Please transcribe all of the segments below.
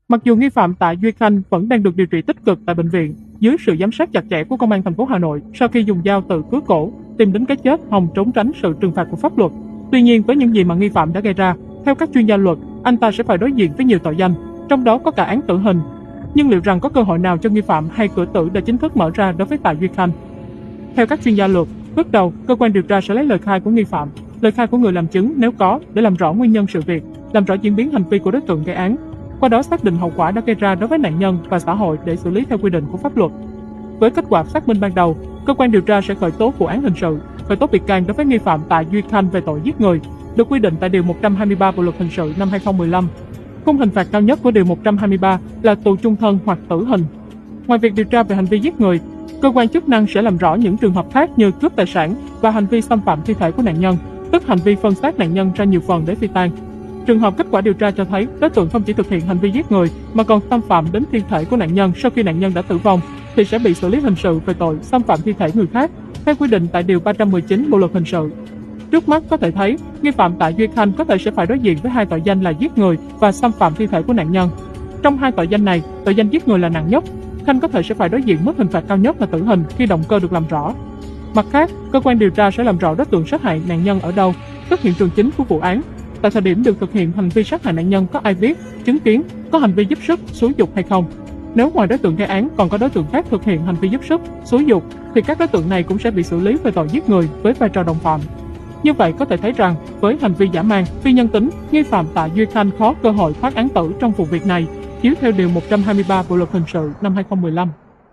Mặc dù nghi phạm Tạ Duy Khanh vẫn đang được điều trị tích cực tại bệnh viện dưới sự giám sát chặt chẽ của Công an thành phố Hà Nội sau khi dùng dao tự cứa cổ, tìm đến cái chết hòng trốn tránh sự trừng phạt của pháp luật. Tuy nhiên, với những gì mà nghi phạm đã gây ra, theo các chuyên gia luật, anh ta sẽ phải đối diện với nhiều tội danh, trong đó có cả án tử hình. Nhưng liệu rằng có cơ hội nào cho nghi phạm hay cửa tử đã chính thức mở ra đối với Tạ Duy Khanh? Theo các chuyên gia luật, bước đầu, cơ quan điều tra sẽ lấy lời khai của nghi phạm, lời khai của người làm chứng nếu có để làm rõ nguyên nhân sự việc, làm rõ diễn biến hành vi của đối tượng gây án. Qua đó xác định hậu quả đã gây ra đối với nạn nhân và xã hội để xử lý theo quy định của pháp luật. Với kết quả xác minh ban đầu, cơ quan điều tra sẽ khởi tố vụ án hình sự, khởi tố bị can đối với nghi phạm Tạ Duy Khanh về tội giết người, được quy định tại Điều 123 Bộ Luật Hình sự năm 2015. Khung hình phạt cao nhất của Điều 123 là tù chung thân hoặc tử hình. Ngoài việc điều tra về hành vi giết người, cơ quan chức năng sẽ làm rõ những trường hợp khác như cướp tài sản và hành vi xâm phạm thi thể của nạn nhân, tức hành vi phân xác nạn nhân ra nhiều phần để phi tang. Trường hợp kết quả điều tra cho thấy đối tượng không chỉ thực hiện hành vi giết người mà còn xâm phạm đến thi thể của nạn nhân sau khi nạn nhân đã tử vong thì sẽ bị xử lý hình sự về tội xâm phạm thi thể người khác theo quy định tại Điều 319 Bộ Luật Hình sự. Trước mắt có thể thấy, nghi phạm Tạ Duy Khanh có thể sẽ phải đối diện với hai tội danh là giết người và xâm phạm thi thể của nạn nhân. Trong hai tội danh này, tội danh giết người là nặng nhất. Khanh có thể sẽ phải đối diện mức hình phạt cao nhất là tử hình khi động cơ được làm rõ. Mặt khác, cơ quan điều tra sẽ làm rõ đối tượng sát hại nạn nhân ở đâu, tức hiện trường chính của vụ án. Tại thời điểm được thực hiện hành vi sát hại nạn nhân có ai biết, chứng kiến, có hành vi giúp sức, xúi giục hay không. Nếu ngoài đối tượng gây án còn có đối tượng khác thực hiện hành vi giúp sức, xúi giục thì các đối tượng này cũng sẽ bị xử lý về tội giết người với vai trò đồng phạm. Như vậy có thể thấy rằng với hành vi dã man, phi nhân tính, nghi phạm Tạ Duy Khanh khó cơ hội thoát án tử trong vụ việc này, chiếu theo Điều 123 Bộ Luật Hình sự năm 2015.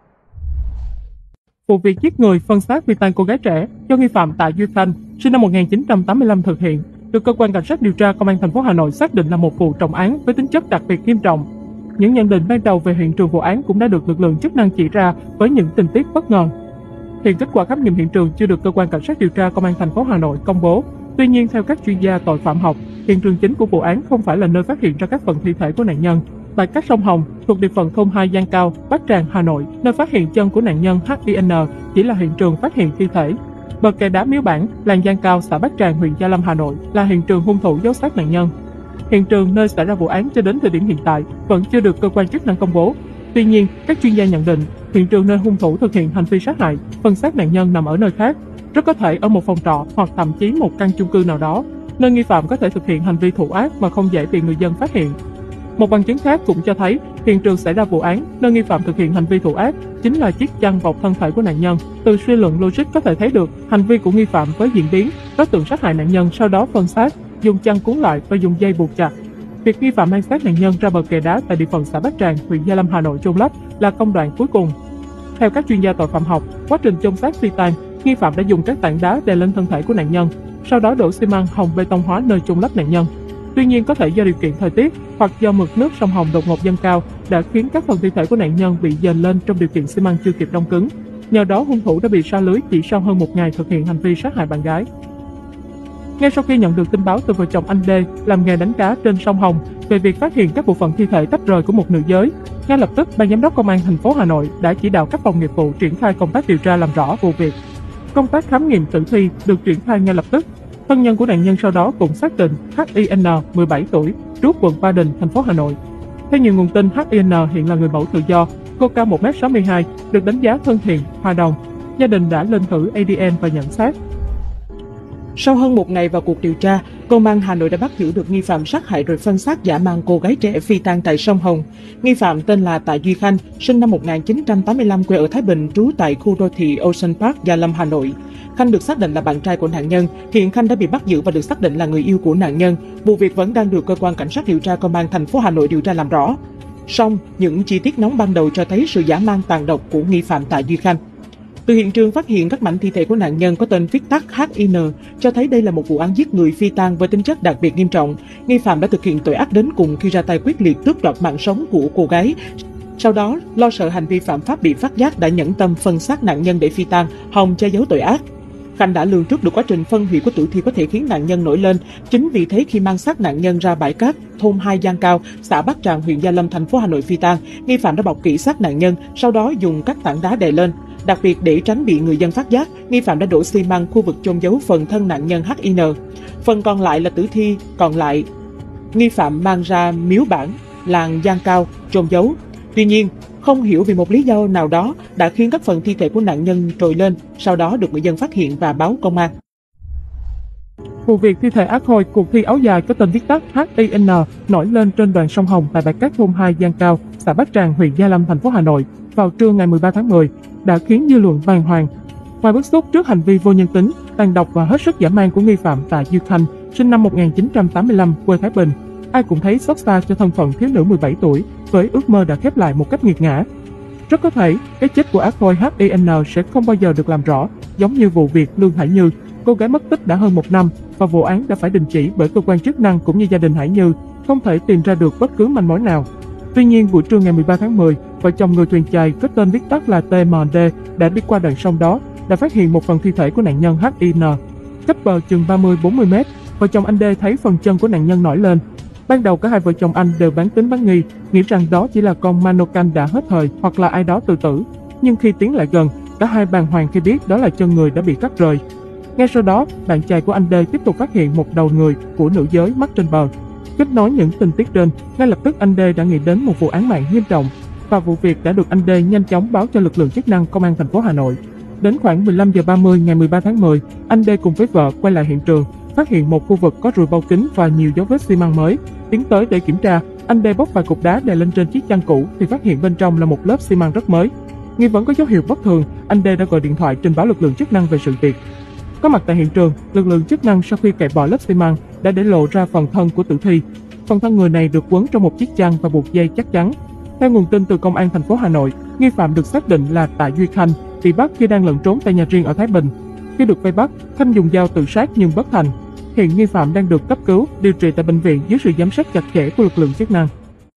Vụ việc giết người phân xác phi tang cô gái trẻ do nghi phạm Tạ Duy Khanh sinh năm 1985 thực hiện, được cơ quan cảnh sát điều tra Công an thành phố Hà Nội xác định là một vụ trọng án với tính chất đặc biệt nghiêm trọng. Những nhận định ban đầu về hiện trường vụ án cũng đã được lực lượng chức năng chỉ ra với những tình tiết bất ngờ. Hiện kết quả khám nghiệm hiện trường chưa được cơ quan cảnh sát điều tra Công an thành phố Hà Nội công bố. Tuy nhiên, theo các chuyên gia tội phạm học, hiện trường chính của vụ án không phải là nơi phát hiện ra các phần thi thể của nạn nhân. Tại các sông Hồng thuộc địa phận thôn 2 Giang Cao, Bát Tràng, Hà Nội, nơi phát hiện chân của nạn nhân HIN chỉ là hiện trường phát hiện thi thể. Bờ kè đá Miếu Bản, làng Giang Cao, xã Bát Tràng, huyện Gia Lâm, Hà Nội là hiện trường hung thủ giấu xác nạn nhân. Hiện trường nơi xảy ra vụ án cho đến thời điểm hiện tại vẫn chưa được cơ quan chức năng công bố. Tuy nhiên, các chuyên gia nhận định hiện trường nơi hung thủ thực hiện hành vi sát hại, phân xác nạn nhân nằm ở nơi khác, rất có thể ở một phòng trọ hoặc thậm chí một căn chung cư nào đó, nơi nghi phạm có thể thực hiện hành vi thủ ác mà không dễ bị người dân phát hiện. Một bằng chứng khác cũng cho thấy hiện trường xảy ra vụ án, nơi nghi phạm thực hiện hành vi thủ ác chính là chiếc chăn bọc thân thể của nạn nhân. Từ suy luận logic có thể thấy được hành vi của nghi phạm với diễn biến đối tượng sát hại nạn nhân sau đó phân xác, dùng chăn cuốn lại và dùng dây buộc chặt. Việc nghi phạm mang xác nạn nhân ra bờ kè đá tại địa phận xã Bát Tràng, huyện Gia Lâm, Hà Nội chôn lấp là công đoạn cuối cùng. Theo các chuyên gia tội phạm học, quá trình chôn xác phi tang, nghi phạm đã dùng các tảng đá đè lên thân thể của nạn nhân, sau đó đổ xi măng hòng bê tông hóa nơi chôn lấp nạn nhân. Tuy nhiên, có thể do điều kiện thời tiết hoặc do mực nước sông Hồng đột ngột dâng cao đã khiến các phần thi thể của nạn nhân bị dền lên trong điều kiện xi măng chưa kịp đông cứng. Nhờ đó, hung thủ đã bị sa lưới chỉ sau hơn một ngày thực hiện hành vi sát hại bạn gái. Ngay sau khi nhận được tin báo từ vợ chồng anh D làm nghề đánh cá trên sông Hồng về việc phát hiện các bộ phận thi thể tách rời của một nữ giới, ngay lập tức ban giám đốc Công an thành phố Hà Nội đã chỉ đạo các phòng nghiệp vụ triển khai công tác điều tra làm rõ vụ việc. Công tác khám nghiệm tử thi được triển khai ngay lập tức. Thân nhân của nạn nhân sau đó cũng xác định HIN, 17 tuổi, trú quận Ba Đình, thành phố Hà Nội. Theo nhiều nguồn tin, HIN hiện là người mẫu tự do, cô cao 1m62, được đánh giá thân thiện, hòa đồng. Gia đình đã lên thử ADN và nhận xác. Sau hơn một ngày vào cuộc điều tra, Công an Hà Nội đã bắt giữ được nghi phạm sát hại rồi phân xác dã man cô gái trẻ phi tang tại sông Hồng. Nghi phạm tên là Tạ Duy Khanh, sinh năm 1985, quê ở Thái Bình, trú tại khu đô thị Ocean Park, Gia Lâm, Hà Nội. Khanh được xác định là bạn trai của nạn nhân. Hiện Khanh đã bị bắt giữ và được xác định là người yêu của nạn nhân. Vụ việc vẫn đang được cơ quan cảnh sát điều tra Công an thành phố Hà Nội điều tra làm rõ. Song, những chi tiết nóng ban đầu cho thấy sự dã man tàn độc của nghi phạm Tạ Duy Khanh. Từ hiện trường phát hiện các mảnh thi thể của nạn nhân có tên viết tắt HIN, cho thấy đây là một vụ án giết người phi tang với tính chất đặc biệt nghiêm trọng. Nghi phạm đã thực hiện tội ác đến cùng khi ra tay quyết liệt tước đoạt mạng sống của cô gái. Sau đó, lo sợ hành vi phạm pháp bị phát giác đã nhẫn tâm phân xác nạn nhân để phi tang, hòng che giấu tội ác. Khanh đã lường trước được quá trình phân hủy của tử thi có thể khiến nạn nhân nổi lên. Chính vì thế khi mang xác nạn nhân ra bãi cát, thôn 2 Giang Cao, xã Bát Tràng, huyện Gia Lâm, thành phố Hà Nội phi tang, nghi phạm đã bọc kỹ xác nạn nhân, sau đó dùng các tảng đá đè lên. Đặc biệt để tránh bị người dân phát giác, nghi phạm đã đổ xi măng khu vực chôn giấu phần thân nạn nhân HIN. Phần còn lại là tử thi còn lại, nghi phạm mang ra Miếu Bản, làng Giang Cao, trôn giấu. Tuy nhiên, không hiểu vì một lý do nào đó đã khiến các phần thi thể của nạn nhân trồi lên, sau đó được người dân phát hiện và báo công an. Vụ việc thi thể ác hôi cuộc thi áo dài có tên viết tắt HIN nổi lên trên đoạn sông Hồng tại bãi cát thôn 2 Giang Cao, xã Bát Tràng, huyện Gia Lâm, thành phố Hà Nội vào trưa ngày 13 tháng 10 đã khiến dư luận bàng hoàng. Ngoài bức xúc trước hành vi vô nhân tính, tàn độc và hết sức dã man của nghi phạm Tạ Duy Khanh, sinh năm 1985, quê Thái Bình, ai cũng thấy xót xa cho thân phận thiếu nữ 17 tuổi với ước mơ đã khép lại một cách nghiệt ngã. Rất có thể, cái chết của ác hôi HIN sẽ không bao giờ được làm rõ, giống như vụ việc Lương Hải Như, cô gái mất tích đã hơn 1 năm và vụ án đã phải đình chỉ bởi cơ quan chức năng cũng như gia đình Hải Như không thể tìm ra được bất cứ manh mối nào. Tuy nhiên, buổi trưa ngày 13 tháng 10, vợ chồng người thuyền chài có tên viết tắt là TMD đã đi qua đoạn sông đó, đã phát hiện một phần thi thể của nạn nhân HIN. Cách bờ chừng 30-40 mét, vợ chồng anh D thấy phần chân của nạn nhân nổi lên. Ban đầu cả hai vợ chồng anh đều bán tín bán nghi, nghĩ rằng đó chỉ là con manocan đã hết thời hoặc là ai đó tự tử. Nhưng khi tiến lại gần, cả hai bàng hoàng khi biết đó là chân người đã bị cắt rời. Ngay sau đó, bạn trai của anh D tiếp tục phát hiện một đầu người của nữ giới mắc trên bờ. Kết nối những tình tiết trên, ngay lập tức anh D đã nghĩ đến một vụ án mạng nghiêm trọng và vụ việc đã được anh D nhanh chóng báo cho lực lượng chức năng công an thành phố Hà Nội. Đến khoảng 15 giờ 30 ngày 13 tháng 10, anh D cùng với vợ quay lại hiện trường, phát hiện một khu vực có rùi bao kính và nhiều dấu vết xi măng mới. Tiến tới để kiểm tra, anh D bóc vài cục đá đè lên trên chiếc chăn cũ thì phát hiện bên trong là một lớp xi măng rất mới. Nghi vấn có dấu hiệu bất thường, anh D đã gọi điện thoại trình báo lực lượng chức năng về sự việc. Có mặt tại hiện trường, lực lượng chức năng sau khi cậy bỏ lớp xi măng đã để lộ ra phần thân của tử thi. Phần thân người này được quấn trong một chiếc chăn và buộc dây chắc chắn. Theo nguồn tin từ công an thành phố Hà Nội, nghi phạm được xác định là Tạ Duy Khanh, bị bắt khi đang lẩn trốn tại nhà riêng ở Thái Bình. Khi được vây bắt, Khanh dùng dao tự sát nhưng bất thành. Hiện nghi phạm đang được cấp cứu, điều trị tại bệnh viện dưới sự giám sát chặt chẽ của lực lượng chức năng.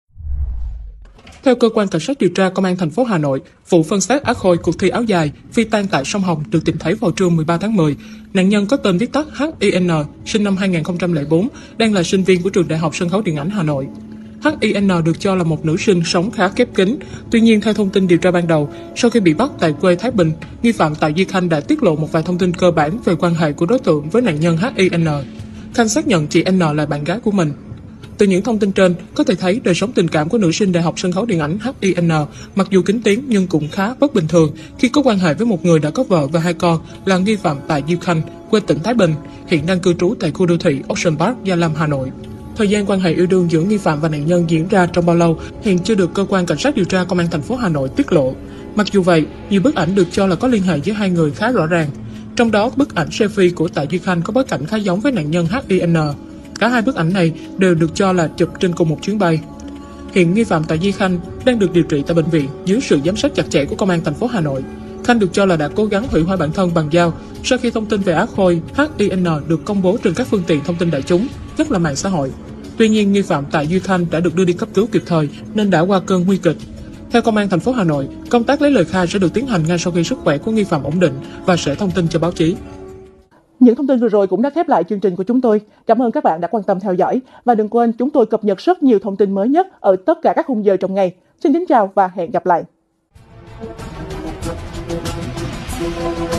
Theo cơ quan cảnh sát điều tra công an thành phố Hà Nội, vụ phân xác ác hôi cuộc thi áo dài phi tang tại sông Hồng được tìm thấy vào trưa 13 tháng 10. Nạn nhân có tên viết tắt HIN, sinh năm 2004, đang là sinh viên của trường Đại học Sân khấu Điện ảnh Hà Nội. HIN được cho là một nữ sinh sống khá khép kín. Tuy nhiên, theo thông tin điều tra ban đầu, sau khi bị bắt tại quê Thái Bình, nghi phạm Tạ Duy Khanh đã tiết lộ một vài thông tin cơ bản về quan hệ của đối tượng với nạn nhân HIN. Khanh xác nhận chị N là bạn gái của mình. Từ những thông tin trên, có thể thấy đời sống tình cảm của nữ sinh Đại học Sân khấu Điện ảnh HIN mặc dù kín tiếng nhưng cũng khá bất bình thường khi có quan hệ với một người đã có vợ và 2 con là nghi phạm Tạ Duy Khanh, quê tỉnh Thái Bình, hiện đang cư trú tại khu đô thị Ocean Park, Gia Lâm, Hà Nội. Thời gian quan hệ yêu đương giữa nghi phạm và nạn nhân diễn ra trong bao lâu hiện chưa được cơ quan cảnh sát điều tra công an thành phố Hà Nội tiết lộ. Mặc dù vậy, nhiều bức ảnh được cho là có liên hệ giữa hai người khá rõ ràng. Trong đó, bức ảnh selfie của Tạ Duy Khanh có bối cảnh khá giống với nạn nhân HIN. Cả hai bức ảnh này đều được cho là chụp trên cùng một chuyến bay. Hiện nghi phạm Tạ Duy Khanh đang được điều trị tại bệnh viện dưới sự giám sát chặt chẽ của công an thành phố Hà Nội. Khanh được cho là đã cố gắng hủy hoại bản thân bằng dao sau khi thông tin về ác hôi HIN được công bố trên các phương tiện thông tin đại chúng, nhất là mạng xã hội. Tuy nhiên, nghi phạm Tạ Duy Khanh đã được đưa đi cấp cứu kịp thời nên đã qua cơn nguy kịch. Theo công an thành phố Hà Nội, công tác lấy lời khai sẽ được tiến hành ngay sau khi sức khỏe của nghi phạm ổn định và sẽ thông tin cho báo chí. Những thông tin vừa rồi cũng đã khép lại chương trình của chúng tôi. Cảm ơn các bạn đã quan tâm theo dõi và đừng quên chúng tôi cập nhật rất nhiều thông tin mới nhất ở tất cả các khung giờ trong ngày. Xin kính chào và hẹn gặp lại.